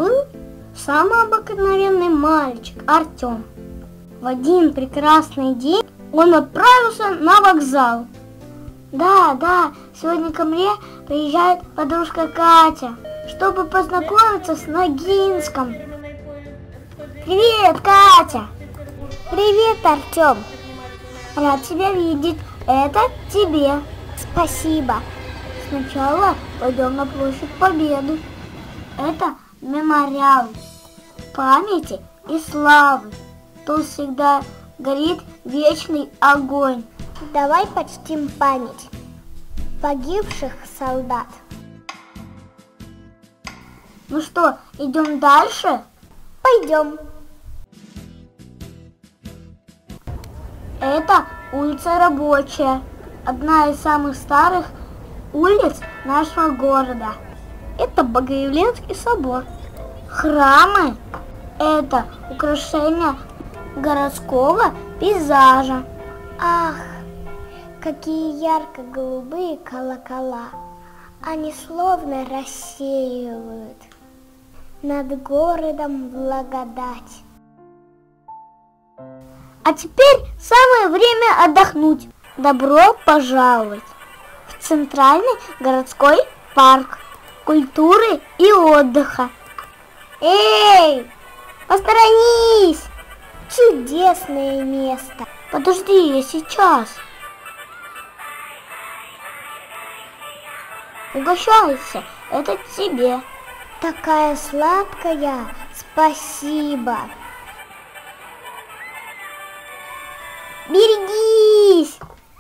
жил самый обыкновенный мальчик Артем. В один прекрасный день он отправился на вокзал. Да, сегодня ко мне приезжает подружка Катя, чтобы познакомиться с Ногинском. Привет, Катя! Привет, Артем! Рад тебя видеть. Это тебе. Спасибо. Сначала пойдем на площадь Победы. Это мемориал памяти и славы. Тут всегда горит вечный огонь. Давай почтим память погибших солдат. Ну что, идем дальше? Пойдем. Это улица Рабочая, одна из самых старых улиц нашего города. Это Богоявленский собор. Храмы – это украшения городского пейзажа. Ах, какие ярко-голубые колокола! Они словно рассеивают над городом благодать. А теперь самое время отдохнуть. Добро пожаловать в Центральный городской парк культуры и отдыха. Эй, посторонись! Чудесное место. Подожди, я сейчас. Угощайся, это тебе. Такая сладкая, спасибо. Берегись!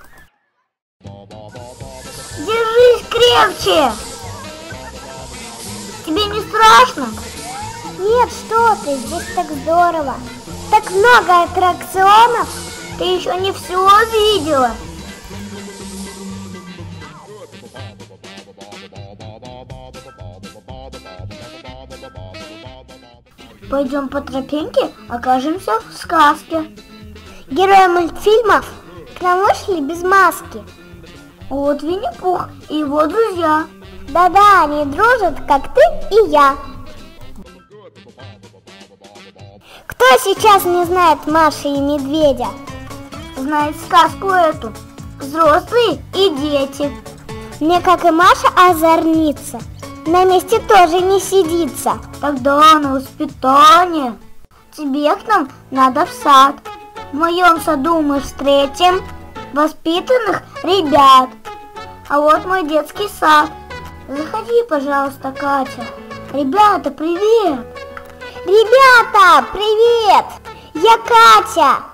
Держись крепче! Тебе не страшно? Нет, что ты, здесь так здорово. Так много аттракционов. Ты еще не все видела. Пойдем по тропинке, окажемся в сказке. Герои мультфильмов к нам вышли без маски. Вот Винни-Пух и его друзья. Да-да, они дружат, как ты и я. Кто сейчас не знает Маши и Медведя? Знает сказку эту. Взрослые и дети. Мне, как и Маша, озорница. На месте тоже не сидится. Тогда на воспитание. Тебе к нам надо в сад. В моем саду мы встретим воспитанных ребят. А вот мой детский сад. Заходи, пожалуйста, Катя. Ребята, привет! Ребята, привет! Я Катя.